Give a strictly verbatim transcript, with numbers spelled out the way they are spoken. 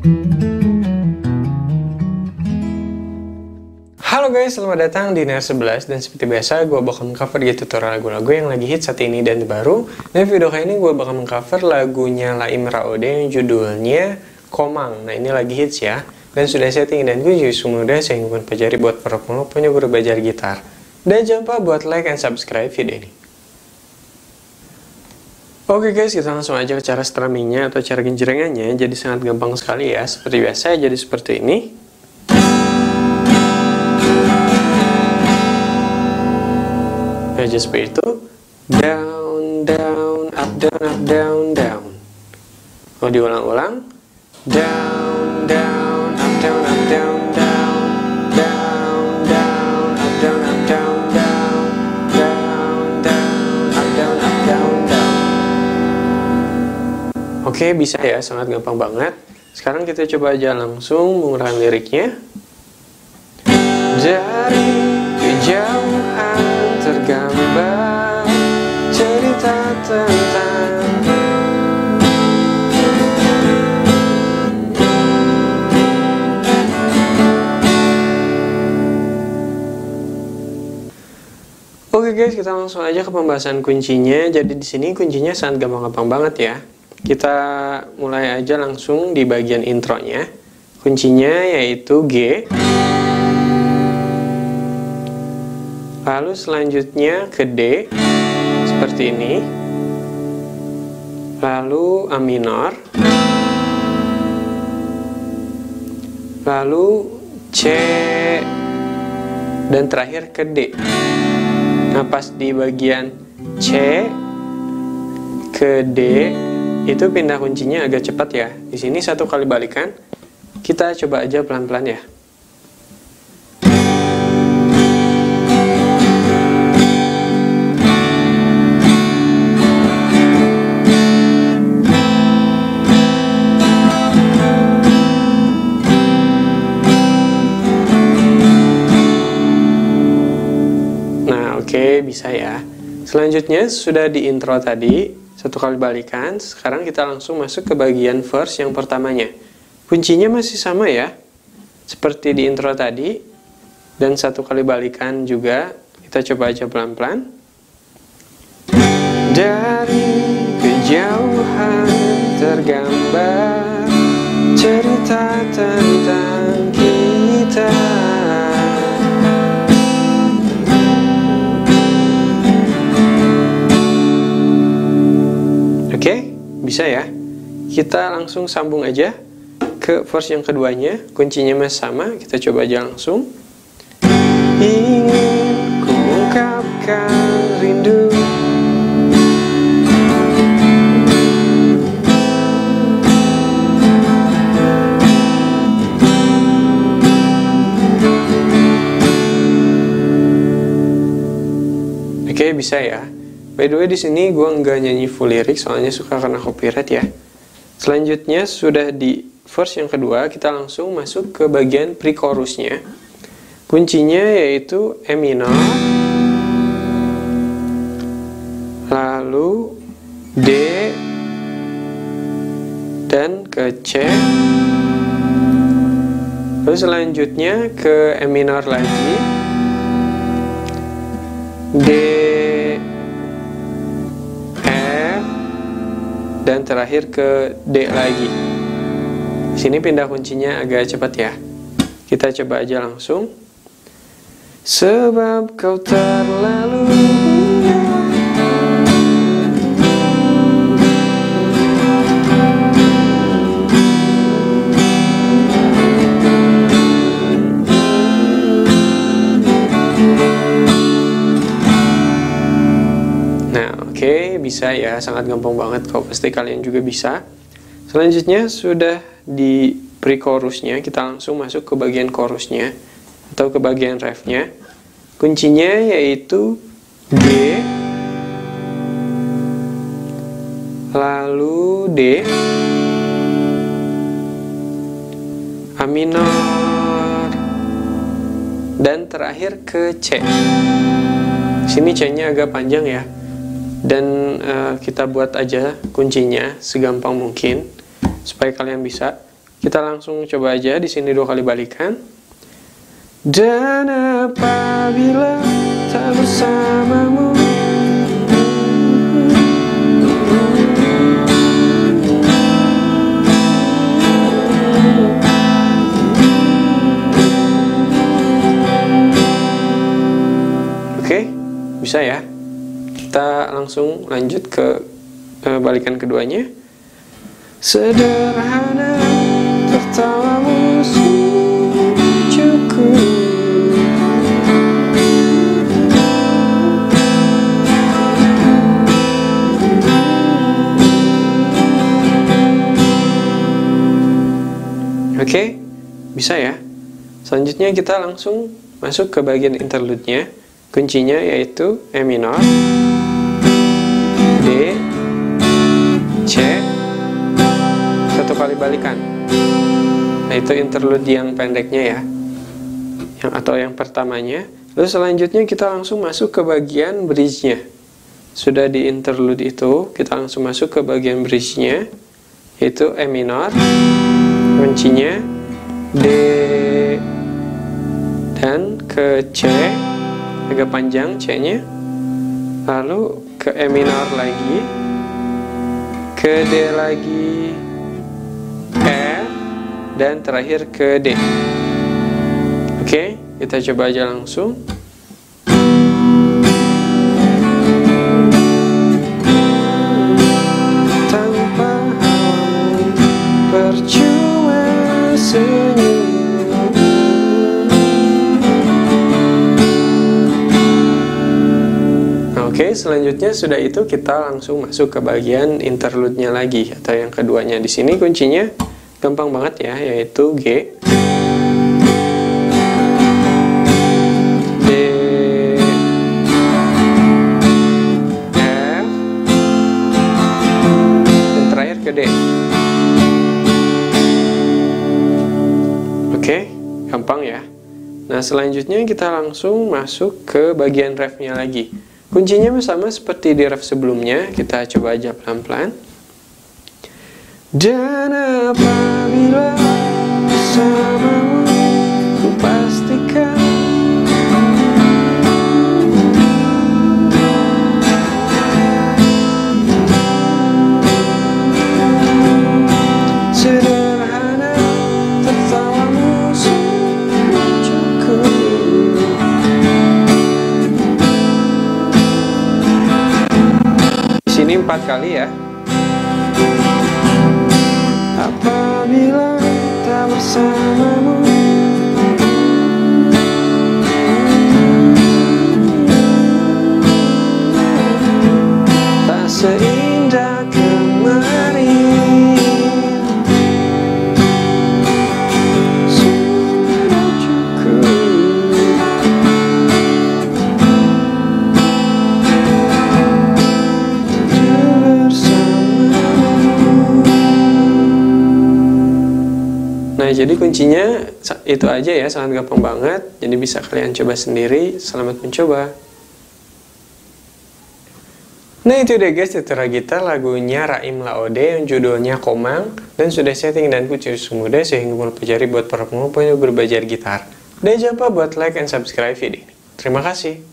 Halo guys, selamat datang di Ner sebelas, dan seperti biasa gue bakal mengcover di tutorial lagu-lagu yang lagi hit saat ini dan baru. Dan video kali ini gue bakal mengcover lagunya Laim Raode yang judulnya Komang. Nah ini lagi hits ya, dan sudah setting dan gue juga mudah saya ingin pelajari buat para pemula punya guru belajar gitar. Dan jangan lupa buat like and subscribe video ini. Oke guys, kita langsung aja ke cara strummingnya atau cara genjrengannya. Jadi sangat gampang sekali ya, seperti biasa jadi seperti ini. Aja seperti itu, down, down, up, down, up, down, down. Mau diulang-ulang, down, down, up, down, up, down, down, down, down, up, down, up, down, down, down, down, up, down, up, down, down. Oke, bisa ya, sangat gampang banget. Sekarang kita coba aja langsung mengurangkan liriknya. Dari kejauhan tergambar cerita tentang Oke guys, kita langsung aja ke pembahasan kuncinya. Jadi di sini kuncinya sangat gampang-gampang banget ya. Kita mulai aja langsung di bagian intronya. Kuncinya yaitu G. Lalu selanjutnya ke D, seperti ini. Lalu A minor. Lalu C. Dan terakhir ke D. Nah pas di bagian C ke D, itu pindah kuncinya agak cepat ya. Di sini satu kali balikan. Kita coba aja pelan-pelan ya. Oke, bisa ya. Selanjutnya sudah di intro tadi, satu kali balikan. Sekarang kita langsung masuk ke bagian verse yang pertamanya. Kuncinya masih sama ya, seperti di intro tadi. Dan satu kali balikan juga. Kita coba aja pelan-pelan. Dari kejauhan tergambar cerita tentang kita. Oke, bisa ya. Kita langsung sambung aja ke verse yang keduanya. Kuncinya masih sama, kita coba aja langsung. Ingin ku ungkapkan rindu. Oke, bisa ya. By the way, di sini gue nggak nyanyi full lirik soalnya suka karena copyright ya. Selanjutnya sudah di verse yang kedua, kita langsung masuk ke bagian pre-chorusnya. Kuncinya yaitu E minor, lalu D, dan ke C. Lalu selanjutnya ke E minor lagi, D, dan terakhir ke D lagi. Di sini pindah kuncinya agak cepat ya. Kita coba aja langsung. Sebab kau terlalu Oke, bisa ya, sangat gampang banget kok, pasti kalian juga bisa. Selanjutnya sudah di pre-chorusnya, kita langsung masuk ke bagian chorusnya atau ke bagian refnya. Kuncinya yaitu G, lalu D, A minor, dan terakhir ke C. Sini C-nya agak panjang ya. Dan uh, kita buat aja kuncinya segampang mungkin supaya kalian bisa. Kita langsung coba aja di sini dua kali balikan. Dan apabila tak bersamamu, oke, bisa ya. Kita langsung lanjut ke eh, balikan keduanya. Sederhana tertawamu cukup. Oke, bisa ya. Selanjutnya kita langsung masuk ke bagian interlude-nya. Kuncinya yaitu E minor, D, C, satu kali balikan. Nah, itu interlude yang pendeknya ya, yang atau yang pertamanya. Lalu selanjutnya kita langsung masuk ke bagian bridge-nya. Sudah di interlude itu, kita langsung masuk ke bagian bridge-nya, yaitu E minor, kuncinya D, dan ke C, agak panjang C-nya, lalu ke E minor lagi, ke D lagi, F, dan terakhir ke D. Oke, kita coba aja langsung. Tanpa hawamu percuma senyum. Oke, selanjutnya sudah itu kita langsung masuk ke bagian interlude-nya lagi atau yang keduanya. Di sini kuncinya gampang banget ya, yaitu G, D, F, dan terakhir ke D. Oke, gampang ya. Nah, selanjutnya kita langsung masuk ke bagian ref-nya lagi. Kuncinya sama seperti di ref sebelumnya, kita coba aja pelan-pelan. Dan apabila bersamamu, ku pastikan sederhana tertawamu cukup. Ini empat kali ya. Apabila tak bersamamu, tak seindah kemarin. Sudah cukup. Nah, jadi kuncinya itu aja ya, sangat gampang banget. Jadi bisa kalian coba sendiri. Selamat mencoba. Nah, itu deh guys tutorial kita lagunya Raim Laode yang judulnya Komang, dan sudah setting dan kunci semudah sehingga mempelajari buat para pemula yang berbajar gitar. Dan jangan lupa buat like and subscribe video ini. Terima kasih.